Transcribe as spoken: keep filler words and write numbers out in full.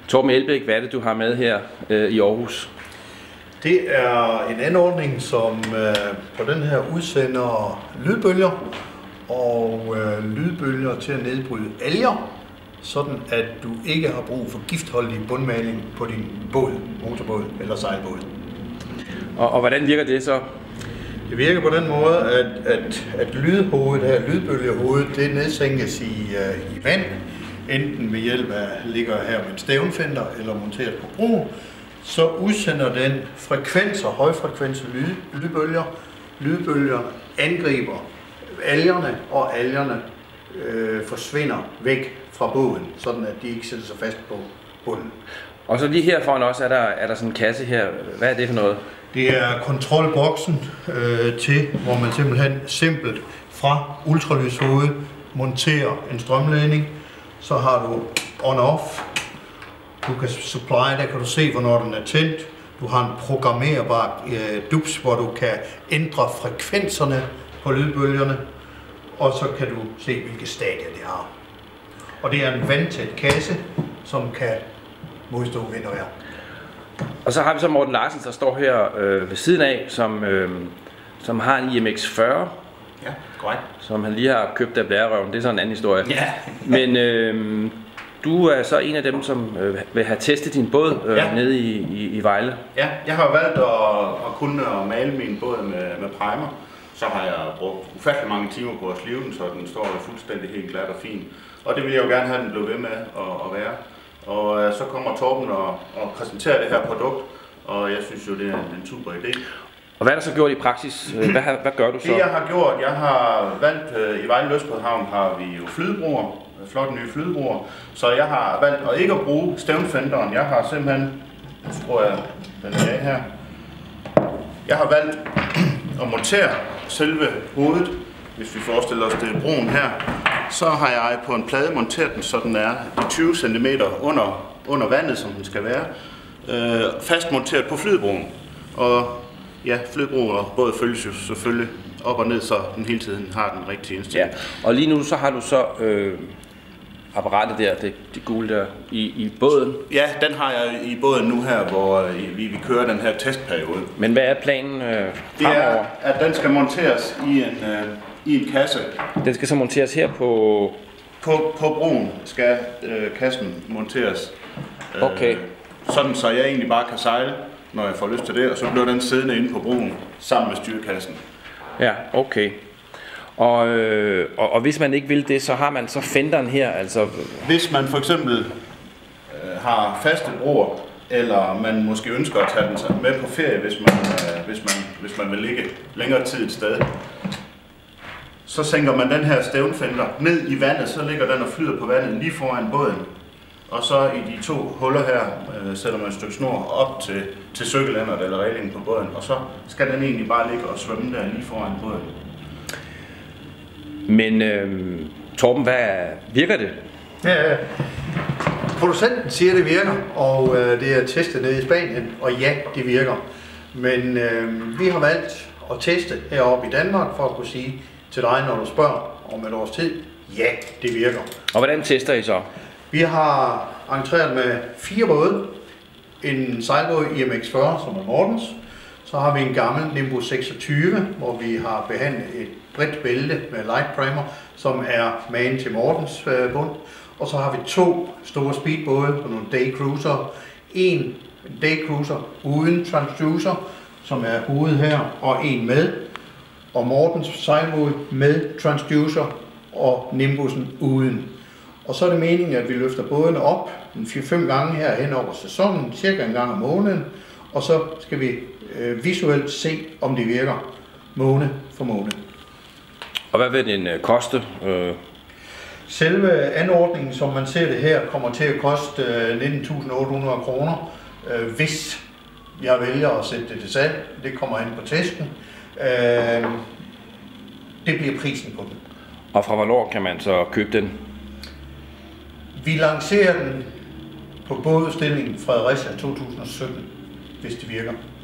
Torben Elbæk, hvad er det, du har med her øh, i Aarhus? Det er en anordning, som øh, på den her udsender lydbølger og øh, lydbølger til at nedbryde alger, sådan at du ikke har brug for giftholdig bundmaling på din båd, motorbåd eller sejlbåd. Og, og hvordan virker det så? Det virker på den måde, at, at, at lydhovedet her, lydbølgehovedet, det nedsænkes i, uh, i vand, enten ved hjælp af, ligger her med en stævnfender eller monteret på broen, så udsender den frekvenser, højfrekvense lyd, lydbølger. Lydbølger angriber algerne, og algerne øh, forsvinder væk fra båden, sådan at de ikke sætter sig fast på bunden. Og så lige her foran os er der, er der sådan en kasse her. Hvad er det for noget? Det er kontrolboksen øh, til, hvor man simpelthen simpelt fra ultralydshovedet monterer en strømledning. Så har du on-off. Du kan supply, der kan du se, hvornår den er tændt. Du har en programmerbar øh, dups, hvor du kan ændre frekvenserne på lydbølgerne. Og så kan du se, hvilke stadier det har. Og det er en vandtæt kasse, som kan modstå vind og vejr. Og så har vi så Morten Larsen, der står her øh, ved siden af, som, øh, som har en I M X fyrre. Ja, korrekt. Som han lige har købt af blærerøven. Det er sådan en anden historie. Ja. Men øh, du er så en af dem, som øh, vil have testet din båd øh, ja. nede i, i, i Vejle. Ja, jeg har valgt at, at kunne at male min båd med, med primer. Så har jeg brugt ufattelig mange timer på at slive den, så den står fuldstændig helt glat og fin. Og det vil jeg jo gerne have, den blev ved med at, at være. Og øh, så kommer Torben og, og præsenterer det her produkt, og jeg synes jo, det er en, en super idé. Og hvad er der så gjort i praksis? Hvad, hvad gør du så? Det jeg har gjort, jeg har valgt, øh, i Vejle Lystbådehavn har vi jo flydebroer, flotte nye flydebroer, så jeg har valgt at ikke at bruge stævnfenderen. Jeg har simpelthen, så tror jeg, den er af her. Jeg har valgt at montere selve hovedet, hvis vi forestiller os det er broen her. Så har jeg på en plade monteret den, så den er tyve centimeter under, under vandet, som den skal være. Øh, fast monteret på flydebroen. Og ja, flydebroer både følges jo selvfølgelig op og ned, så den hele tiden har den rigtige indstilling. Ja. Og lige nu så har du så øh, apparatet der, det, det gule der, i, i båden. Ja, den har jeg i båden nu her, hvor øh, vi, vi kører den her testperiode. Men hvad er planen øh, fremover? Det er, at den skal monteres i en, øh, i en kasse. Den skal så monteres her på... På, på broen skal øh, kassen monteres. Okay. Øh, sådan så jeg egentlig bare kan sejle, når jeg får lyst til det, og så bliver den siddende inde på broen sammen med styrkassen. Ja, okay. Og, øh, og, og hvis man ikke vil det, så har man så fenderen her, altså... Hvis man for eksempel øh, har faste broer, eller man måske ønsker at tage den med på ferie, hvis man, øh, hvis man, hvis man vil ligge længere tid et sted, så sænker man den her stævnfender ned i vandet, så ligger den og flyder på vandet lige foran båden. Og så i de to huller her øh, sætter man et stykke snor op til, til søgelænderet eller reglingen på båden, og så skal den egentlig bare ligge og svømme der lige foran båden. Men øh, Torben, hvad virker det? Ja, producenten siger, det virker, og øh, det er testet nede i Spanien, og ja, det virker. Men øh, vi har valgt at teste heroppe i Danmark for at kunne sige til dig, når du spørger om et års tid, ja, det virker. Og hvordan tester I så? Vi har entreret med fire både. En sejlbåd I M X fyrre, som er Mortens. Så har vi en gammel Nimbus seksogtyve, hvor vi har behandlet et bredt bælte med light primer, som er magen til Mortens bund. Og så har vi to store speedbåde på nogle day cruiser. En day cruiser uden transducer, som er hovedet her, og en med. Og Mortens sejlbåd med transducer og Nimbusen uden. Og så er det meningen, at vi løfter bådene op fire fem gange her hen over sæsonen, cirka en gang om måneden, og så skal vi øh, visuelt se, om det virker måned for måned. Og hvad vil den øh, koste? Øh... Selve anordningen, som man ser det her, kommer til at koste øh, nitten tusind otte hundrede kroner, øh, hvis jeg vælger at sætte det til salg. Det kommer ind på testen. Øh, det bliver prisen på den. Og fra hvornår kan man så købe den? Vi lancerer den på bådudstillingen Fredericia to tusind og sytten, hvis det virker.